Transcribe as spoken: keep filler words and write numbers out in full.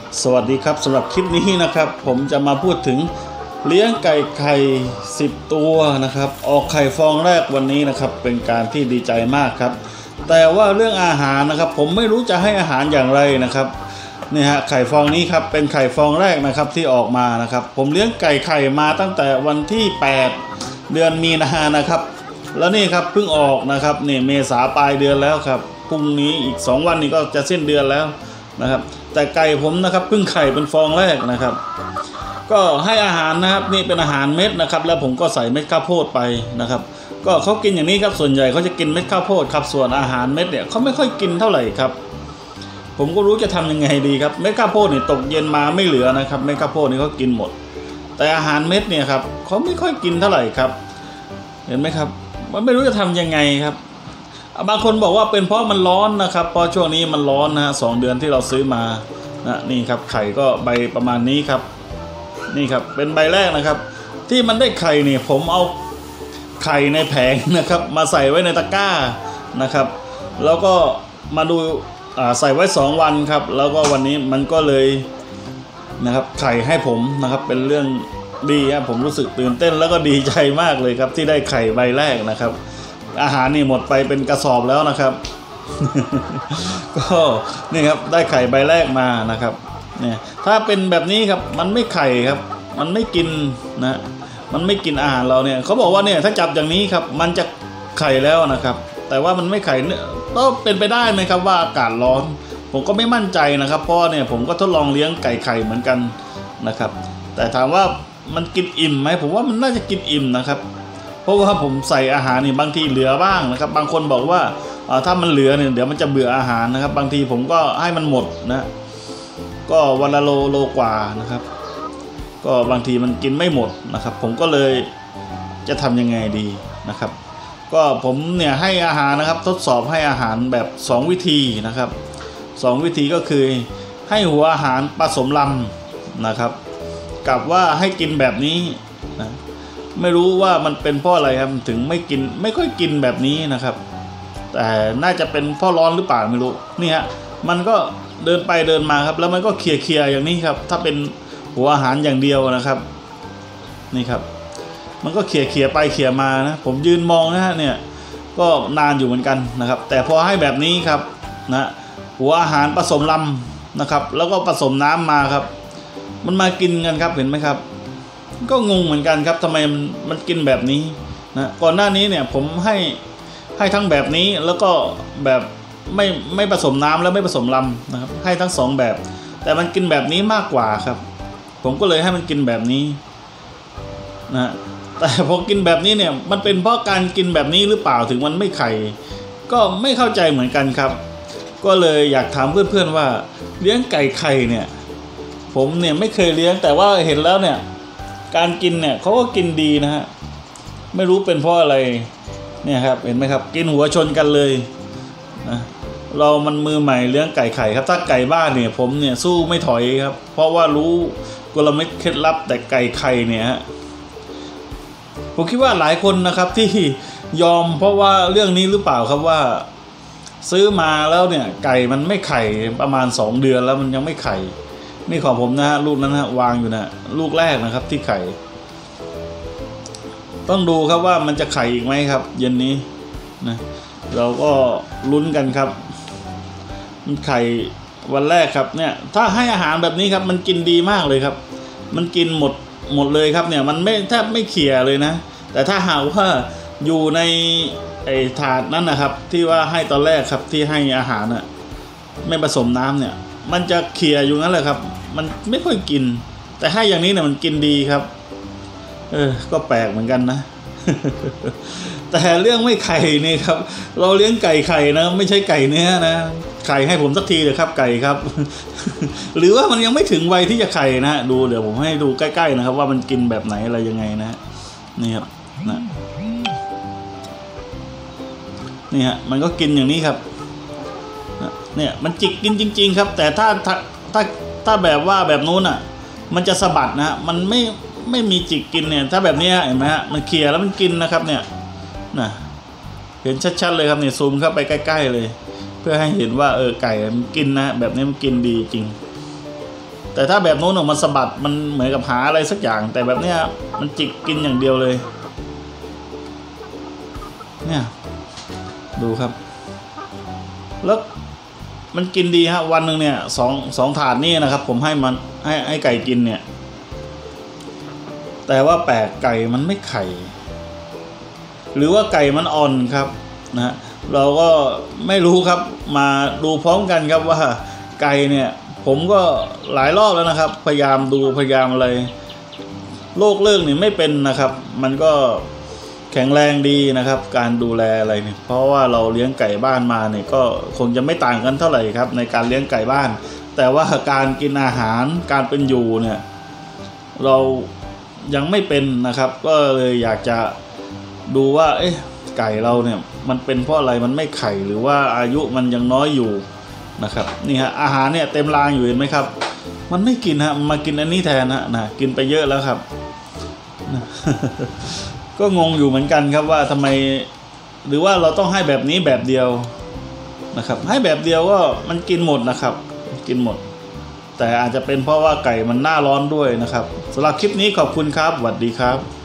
สวัสดีครับสำหรับคลิปนี้นะครับผมจะมาพูดถึงเลี้ยงไก่ไข่สิบตัวนะครับออกไข่ฟองแรกวันนี้นะครับเป็นการที่ดีใจมากครับแต่ว่าเรื่องอาหารนะครับผมไม่รู้จะให้อาหารอย่างไรนะครับนี่ฮะไข่ฟองนี้ครับเป็นไข่ฟองแรกนะครับที่ออกมานะครับผมเลี้ยงไก่ไข่มาตั้งแต่วันที่แปดเดือนมีนานะครับแล้วนี่ครับเพิ่งออกนะครับนี่เมษาปลายเดือนแล้วครับพรุ่งนี้อีกสองวันนี้ก็จะสิ้นเดือนแล้วนะครับแต่ไก่ผมนะครับเพิ่งไข่เป็นฟองแรกนะครับก็ให้อาหารนะครับนี่เป็นอาหารเม็ดนะครับแล้วผมก็ใส่เม็ดข้าวโพดไปนะครับก็เขากินอย่างนี้ครับส่วนใหญ่เขาจะกินเม็ดข้าวโพดครับส่วนอาหารเม็ดเนี่ยเขาไม่ค่อยกินเท่าไหร่ครับผมก็รู้จะทำยังไงดีครับเม็ดข้าวโพดเนี่ยตกเย็นมาไม่เหลือนะครับเม็ดข้าวโพดนี่เขากินหมดแต่อาหารเม็ดเนี่ยครับเขาไม่ค่อยกินเท่าไหร่ครับเห็นไหมครับมันไม่รู้จะทำยังไงครับบางคนบอกว่าเป็นเพราะมันร้อนนะครับเพราะช่วงนี้มันร้อนนะฮะสองเดือนที่เราซื้อมานะนี่ครับไข่ก็ใบประมาณนี้ครับนี่ครับเป็นใบแรกนะครับที่มันได้ไข่เนี่ยผมเอาไข่ในแผงนะครับมาใส่ไว้ในตะกร้านะครับแล้วก็มาดูใส่ไว้สองวันครับแล้วก็วันนี้มันก็เลยนะครับไข่ให้ผมนะครับเป็นเรื่องดีครับผมรู้สึกตื่นเต้นแล้วก็ดีใจมากเลยครับที่ได้ไข่ใบแรกนะครับอาหารนี่หมดไปเป็นกระสอบแล้วนะครับ ก็นี่ครับได้ไข่ใบแรกมานะครับเนี่ยถ้าเป็นแบบนี้ครับมันไม่ไข่ครับมันไม่กินนะมันไม่กินอาหารเราเนี่ยเขาบอกว่าเนี่ยถ้าจับอย่างนี้ครับมันจะไข่แล้วนะครับแต่ว่ามันไม่ไข่เนี่ยก็เป็นไปได้ไหมครับว่าอากาศร้อนผมก็ไม่มั่นใจนะครับเพราะเนี่ยผมก็ทดลองเลี้ยงไก่ไข่เหมือนกันนะครับแต่ถามว่ามันกินอิ่มไหมผมว่ามันน่าจะกินอิ่มนะครับเพราะว่าผมใส่อาหารนี่บางทีเหลือบ้างนะครับบางคนบอกว่าถ้ามันเหลือเนี่ยเดี๋ยวมันจะเบื่ออาหารนะครับบางทีผมก็ให้มันหมดนะก็วันละโลโลกว่านะครับก็บางทีมันกินไม่หมดนะครับผมก็เลยจะทำยังไงดีนะครับก็ผมเนี่ยให้อาหารนะครับทดสอบให้อาหารแบบสองวิธีนะครับสองวิธีก็คือให้หัวอาหารผสมลำนะครับกับว่าให้กินแบบนี้นะไม่รู้ว่ามันเป็นเพราะอะไรครับถึงไม่กินไม่ค่อยกินแบบนี้นะครับแต่น่าจะเป็นเพราะร้อนหรือเปล่าไม่รู้นี่ฮะมันก็เดินไปเดินมาครับแล้วมันก็เคลียร์เคลียร์อย่างนี้ครับถ้าเป็นหัวอาหารอย่างเดียวนะครับนี่ครับมันก็เคลียร์เคลียร์ไปเคลียร์มานะผมยืนมองนะฮะเนี่ยก็นานอยู่เหมือนกันนะครับแต่พอให้แบบนี้ครับนะหัวอาหารผสมลำนะครับแล้วก็ผสมน้ำมาครับมันมากินกันครับเห็นไหมครับก็งงเหมือนกันครับทำไมมันมันกินแบบนี้นะก่อนหน้านี้เนี่ยผมให้ให้ทั้งแบบนี้แล้วก็แบบไม่ไม่ผสมน้ำแล้วไม่ผสมลำนะครับให้ทั้งสองแบบแต่มันกินแบบนี้มากกว่าครับผมก็เลยให้มันกินแบบนี้นะแต่พอกินแบบนี้เนี่ยมันเป็นเพราะการกินแบบนี้หรือเปล่าถึงมันไม่ไข่ก็ไม่เข้าใจเหมือนกันครับก็เลยอยากถามเพื่อนๆว่าเลี้ยงไก่ไข่เนี่ยผมเนี่ยไม่เคยเลี้ยงแต่ว่าเห็นแล้วเนี่ยการกินเนี่ยเขาก็กินดีนะฮะไม่รู้เป็นเพราะอะไรเนี่ยครับเห็นไหมครับกินหัวชนกันเลยนะเรามันมือใหม่เลี้ยงไก่ไข่ครับถ้าไก่บ้านเนี่ยผมเนี่ยสู้ไม่ถอยครับเพราะว่ารู้กลเม็ดเคล็ดลับแต่ไก่ไข่เนี่ยฮะผมคิดว่าหลายคนนะครับที่ยอมเพราะว่าเรื่องนี้หรือเปล่าครับว่าซื้อมาแล้วเนี่ยไก่มันไม่ไข่ประมาณสองเดือนแล้วมันยังไม่ไข่นี่ของผมนะฮะลูกนั้นฮะวางอยู่นะลูกแรกนะครับที่ไข่ต้องดูครับว่ามันจะไข่อีกไหมครับเย็นนี้นะเราก็ลุ้นกันครับมันไข่วันแรกครับเนี่ยถ้าให้อาหารแบบนี้ครับมันกินดีมากเลยครับมันกินหมดหมดเลยครับเนี่ยมันไม่แทบไม่เขี่ยเลยนะแต่ถ้าหากว่าอยู่ในไอ้ถาดนั้นนะครับที่ว่าให้ตอนแรกครับที่ให้อาหารน่ะไม่ผสมน้ำเนี่ยมันจะเขี่ยอยู่งั้นแหละครับมันไม่ค่อยกินแต่ให้อย่างนี้เนี่ยมันกินดีครับเออก็แปลกเหมือนกันนะ แต่เรื่องไม่ไข่นี่ครับเราเลี้ยงไก่ไข่นะไม่ใช่ไก่เนื้อนะไข่ให้ผมสักทีเลยครับไก่ครับ หรือว่ามันยังไม่ถึงวัยที่จะไข่นะดูเดี๋ยวผมให้ดูใกล้ๆนะครับว่ามันกินแบบไหนอะไรยังไงนะนี่ครับนะนี่ฮะมันก็กินอย่างนี้ครับเนี่ยมันจิกกินจริงๆครับแต่ถ้าถ้าถ้าถ้าแบบว่าแบบนู้นอ่ะมันจะสะบัดนะมันไม่ไม่มีจิกกินเนี่ยถ้าแบบนี้เห็นไหมฮะมันเคลียร์แล้วมันกินนะครับเนี่ยนะเห็นชัดๆเลยครับเนี่ยซูมเข้าไปใกล้ๆเลยเพื่อให้เห็นว่าเออไก่มันกินนะแบบนี้มันกินดีจริงแต่ถ้าแบบโน้นออกมาสะบัดมันเหมือนกับหาอะไรสักอย่างแต่แบบเนี้ยมันจิกกินอย่างเดียวเลยเนี่ยดูครับแล้วมันกินดีฮะวันหนึ่งเนี่ยสองสองถาดนี่นะครับผมให้มันให้ให้ไก่กินเนี่ยแต่ว่าแปลกไก่มันไม่ไข่หรือว่าไก่มันอ่อนครับนะเราก็ไม่รู้ครับมาดูพร้อมกันครับว่าไก่เนี่ยผมก็หลายรอบแล้วนะครับพยายามดูพยายามอะไรโรคเลิกนี่ไม่เป็นนะครับมันก็แข็งแรงดีนะครับการดูแลอะไรเนี่ยเพราะว่าเราเลี้ยงไก่บ้านมาเนี่ยก็คงจะไม่ต่างกันเท่าไหร่ครับในการเลี้ยงไก่บ้านแต่ว่าการกินอาหารการเป็นอยู่เนี่ยเรายังไม่เป็นนะครับก็เลยอยากจะดูว่าเอ๊ะไก่เราเนี่ยมันเป็นเพราะอะไรมันไม่ไข่หรือว่าอายุมันยังน้อยอยู่นะครับนี่ฮะอาหารเนี่ยเต็มรางอยู่เห็นไหมครับมันไม่กินฮะมากินอันนี้แทนฮะนะกินไปเยอะแล้วครับ ก็งงอยู่เหมือนกันครับว่าทำไมหรือว่าเราต้องให้แบบนี้แบบเดียวนะครับให้แบบเดียวก็มันกินหมดนะครับกินหมดแต่อาจจะเป็นเพราะว่าไก่มันหน้าร้อนด้วยนะครับสำหรับคลิปนี้ขอบคุณครับสวัสดีครับ